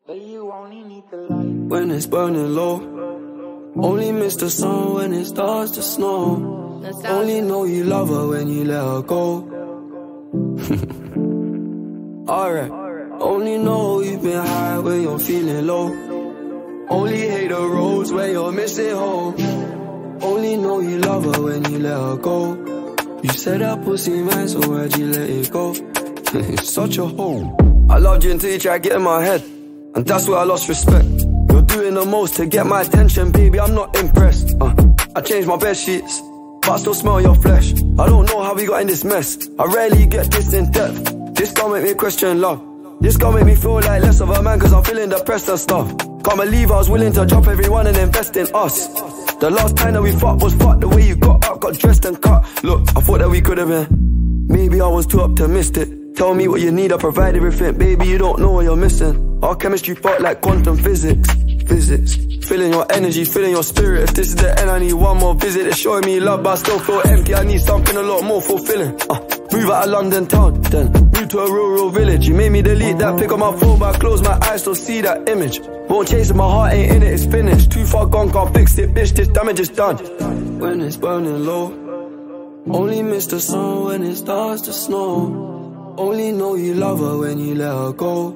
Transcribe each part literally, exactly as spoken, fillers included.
When it's burning low, only miss the sun when it starts to snow. Only know you love her when you let her go. Alright. Only know you've been high when you're feeling low. Only hate the roads where you're missing home. Only know you love her when you let her go. You said that pussy man, so why'd you let it go? It's such a hole. I loved you until you tried to get in my head, and that's where I lost respect. You're doing the most to get my attention, baby, I'm not impressed. uh, I changed my bed sheets, but I still smell your flesh. I don't know how we got in this mess. I rarely get this in depth. This gon' make me question love. This gon' make me feel like less of a man, cause I'm feeling depressed and stuff. Can't believe I was willing to drop everyone and invest in us. The last time that we fucked was fucked. The way you got up, got dressed and cut. Look, I thought that we could've been. Maybe I was too optimistic. Tell me what you need, I provide everything. Baby, you don't know what you're missing. Our chemistry felt like quantum physics. Physics. Feeling your energy, feeling your spirit. If this is the end, I need one more visit. It's showing me love, but I still feel empty. I need something a lot more fulfilling. uh, Move out of London town, then move to a rural village. You made me delete that pic on my phone, but I close my eyes, still see that image. Won't chase it, my heart ain't in it, it's finished. Too far gone, can't fix it, bitch, this damage is done. When it's burning low, only miss the sun when it starts to snow. Only know you love her when you let her go.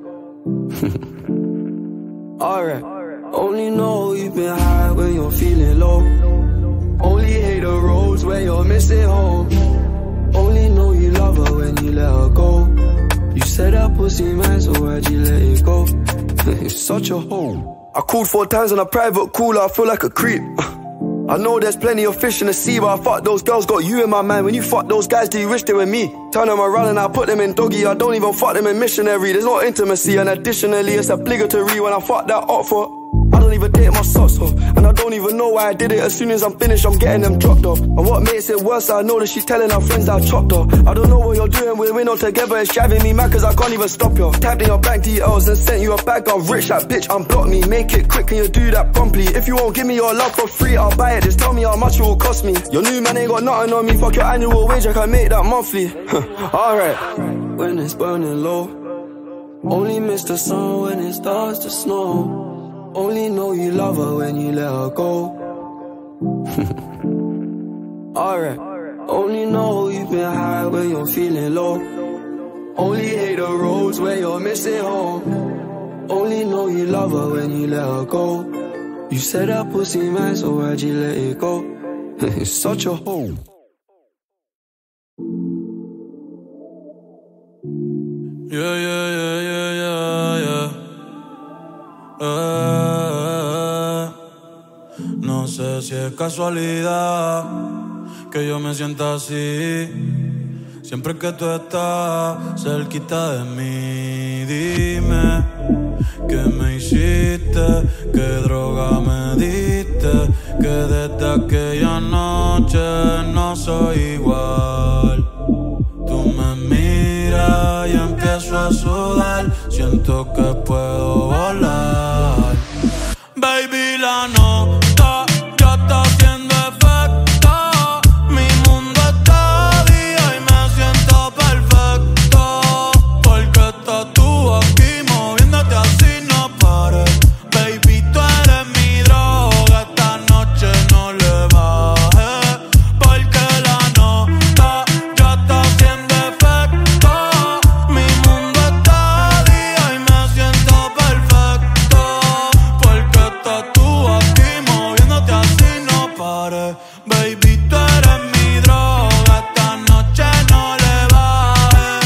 Alright. Only know you've been high when you're feeling low. Only hate the roads where you're missing home. Only know you love her when you let her go. You said that pussy man, so why'd you let it go? It's such a hole. I called four times on a private call, I feel like a creep. I know there's plenty of fish in the sea, but I fuck those girls, got you in my mind. When you fuck those guys, do you wish they were me? Turn them around and I put them in doggy. I don't even fuck them in missionary. There's no intimacy, and additionally it's obligatory when I fuck that up for. I don't even take my socks off, and I don't even know why I did it. As soon as I'm finished, I'm getting them dropped off. And what makes it worse, I know that she's telling her friends I chopped off. I don't know what you're doing, we're in all together. It's driving me mad cause I can't even stop you. Tapped in your bank details and sent you a bag. I'm rich, that bitch, unblock me. Make it quick, can you do that promptly? If you won't give me your love for free, I'll buy it. Just tell me how much it will cost me. Your new man ain't got nothing on me. Fuck your annual wage, I can make that monthly. Alright. When it's burning low, only miss the sun when it starts to snow. Only know you love her when you let her go. Alright. Only know you've been high when you're feeling low. Only hate the roads where you're missing home. Only know you love her when you let her go. You said that pussy man, so why'd you let it go? It's such a hole. Yeah, yeah, yeah, yeah, yeah, yeah. Eh, no sé si es casualidad que yo me sienta así. Siempre que tú estás cerquita de mí, dime qué me hiciste, qué droga me diste, que desde aquella noche no soy igual. Tú me miras y empiezo a sudar, siento que puedo volar. Baby, la nota ya está haciendo efecto. Mi mundo está día y me siento perfecto. Porque estás tú aquí moviéndote así, no pares. Baby, tú eres mi droga, esta noche no le bajes. Porque la nota ya está haciendo efecto. Mi mundo está día y me siento perfecto. Porque estás tú aquí moviéndote así, no pares. Baby, tú eres mi droga, esta noche no le bajes.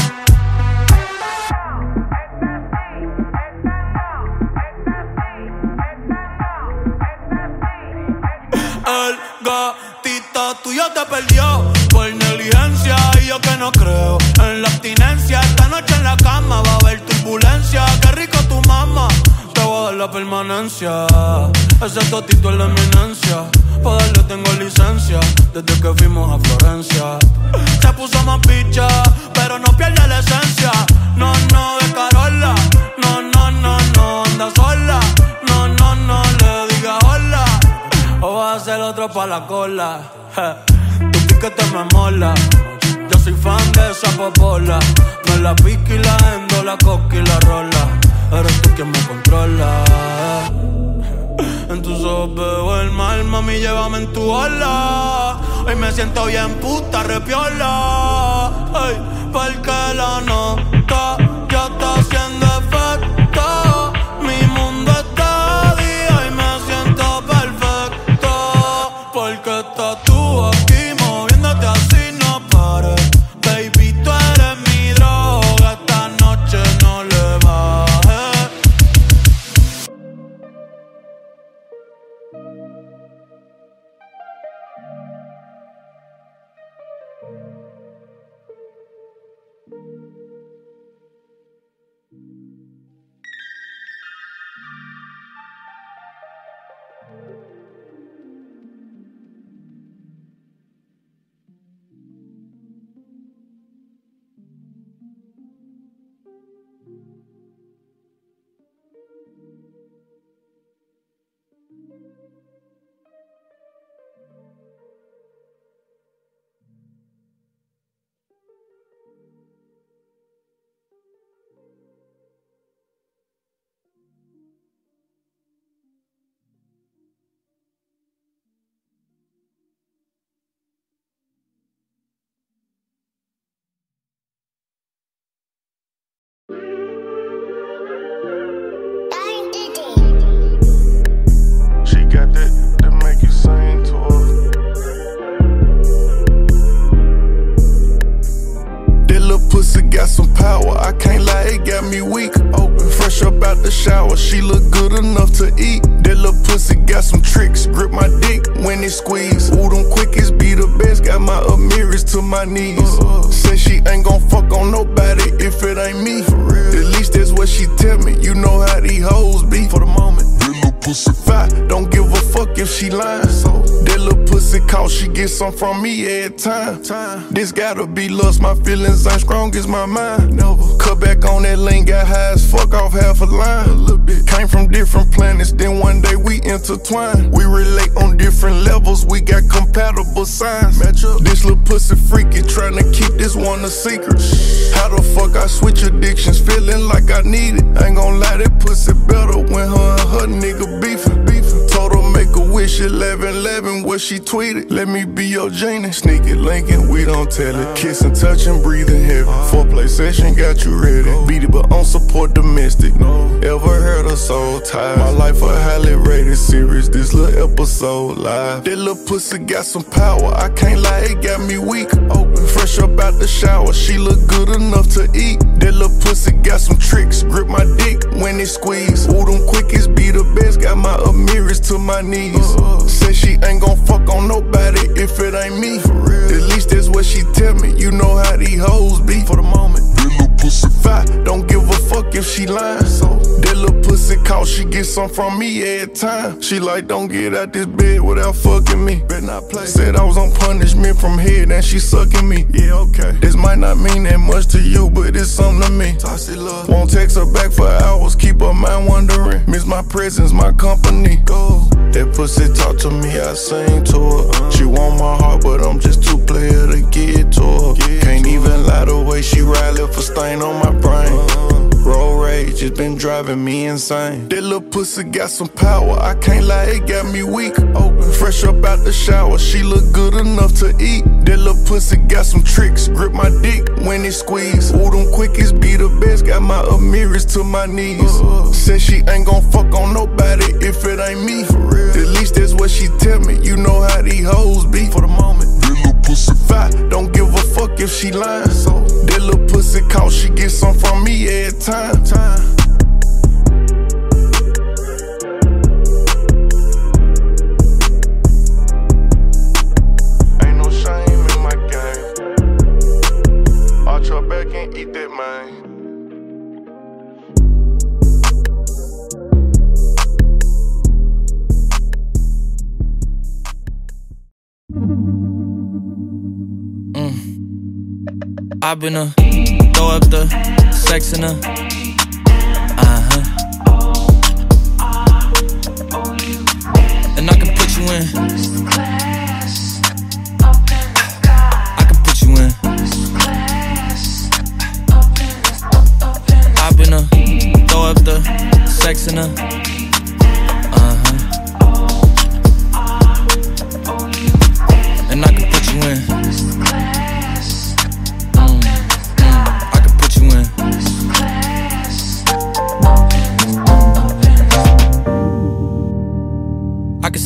El gatito tuyo te perdió por negligencia y yo que no creo en la abstinencia. Esta noche en la cama va a haber turbulencia. Qué rico tu mamá, te voy a dar la permanencia. Ese totito es la eminencia, pa' darle tengo licencia desde que fuimos a Florencia. Se puso más picha, pero no pierde la esencia. No, no, de Carola. No, no, no, no, anda sola. No, no, no, le diga hola. O vas a ser otro pa' la cola. Je, tu piquete me mola. Yo soy fan de esa popola. Me la pica y la endo, la coca y la rola. Eres tú quien me controla. lejos veo el mar, mami, llévame en tu ola. Hoy me siento bien puta, repiola. Ey, porque la nota ya está haciendo efecto. Mi mundo está de día y me siento perfecto. Porque estás tú aquí moviéndote así, no pares. Baby, tú eres mi droga, esta noche no le bajes. She look good enough to eat. That little pussy got some tricks. Grip my dick when it squeeze. Ooh, them quickies be the best. Got my Amiris to my knees. Uh, uh. Say she ain't gon' fuck on nobody if it ain't me. For real. At least that's what she tell me. You know how these hoes be for the moment. That little pussy fat. Don't give a fuck if she lying. So that little pussy call, she get some from me every time. time. This gotta be lust. My feelings ain't strong as my mind. Never. Cut back on that lane. Got high as fuck off half a line. A little bit. Came from different planets, then one day we intertwine. We relate on different levels, we got compatible signs. Match up. This little pussy freaky, tryna keep this one a secret. How the fuck I switch addictions, feeling like I need it. Ain't gon' lie, that pussy better when her and her nigga beefing. beefing. Told her make a wish, eleven eleven, what she tweeted. Let me be your genie. Sneak it, linking, we don't tell it. Kissing, touching, breathing heavy. Foreplay session got you ready. Beat it, but on support domestic. Ever heard of soul ties? My life a highly rated series. This little episode live. That little pussy got some power. I can't lie, it got me weak. Open, fresh up out the shower. She look good enough to eat. That little pussy got some tricks. Grip my dick when it squeeze. Ooh, them quickies be the best. Got my Amiris to my knees. Uh, Say she ain't gon' fuck on nobody if it ain't me. For real. At least that's what she tell me. You know how these hoes be for the moment. That little pussy fat. Don't give a fuck if she lying. So that little pussy call, she get some from me every time. She like, don't get out this bed without fucking me. Better not play. Said I was on punishment from head and she sucking me. Yeah, okay. This might not mean that much to you, but it's something to me. Toxic love. Won't text her back for hours, keep her mind wondering. Miss my presence, my company. Go. That pussy talk to me, I sing to her. Uh, she want my heart, but I'm just too player to get to her. Get Can't to even her. lie the way she ride, left a stain on my brain. Uh, Road rage, it's been driving me insane. That little pussy got some power, I can't lie, it got me weak. Open, fresh up out the shower, she look good enough to eat. That little pussy got some tricks, grip my dick when it squeeze. Ooh, them quickies be the best, got my Amiris to my knees. Uh, Said she ain't gon' fuck on nobody if it ain't me. For real. At least that's what she tell me, you know how these hoes be for the moment. That little pussy fat, don't give a fuck if she lying. So that little pussy call, she get some from me every time. time. Ain't no shame in my game. Arch your back and eat that man. Mm. I've been a throw up the sex in her. Uh-huh. And I can put you in. I can put you in. I've been a throw up the sex in her. Uh-huh.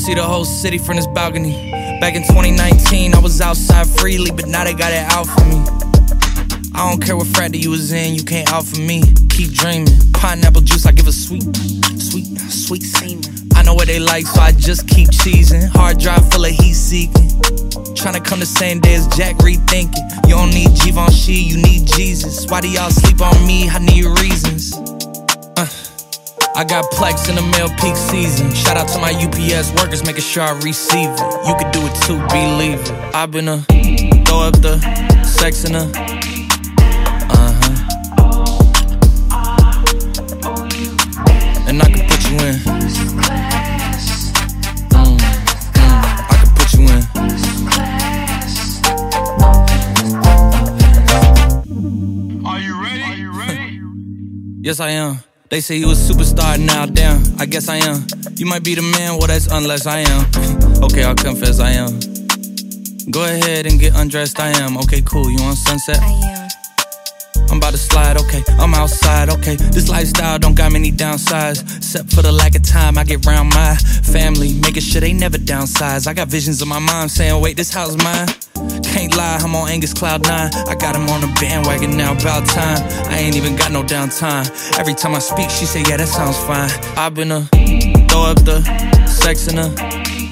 see the whole city from this balcony. Back in twenty nineteen, I was outside freely, but now they got it out for me. I don't care what frat that you was in, you can't out for me. Keep dreaming. Pineapple juice, I give a sweet, sweet, sweet semen. I know what they like, so I just keep cheesing. Hard drive full of heat seeking. Tryna come the same day as Jack, rethinking. You don't need Givenchy, you need Jesus. Why do y'all sleep on me? I need reasons. Uh, I got plex in the mail peak season. Shout out to my U P S workers, making sure I receive it. You can do it too, believe it. I've been a throw up the sex in a uh-huh. And I can put you in. Mm, mm, I can put you in. Are you ready? Are you ready? Yes, I am. They say you a superstar, now damn, I guess I am. You might be the man, well that's unless I am. Okay, I'll confess I am. Go ahead and get undressed, I am. Okay, cool, you on Sunset? I am. I'm about to slide, okay, I'm outside, okay. This lifestyle don't got many downsides, except for the lack of time I get around my family, making sure they never downsize. I got visions of my mom saying, wait, this house mine. Can't lie, I'm on Angus Cloud nine. I got him on the bandwagon now, about time. I ain't even got no downtime. Every time I speak, she say, yeah, that sounds fine. I've been a throw up the sex in a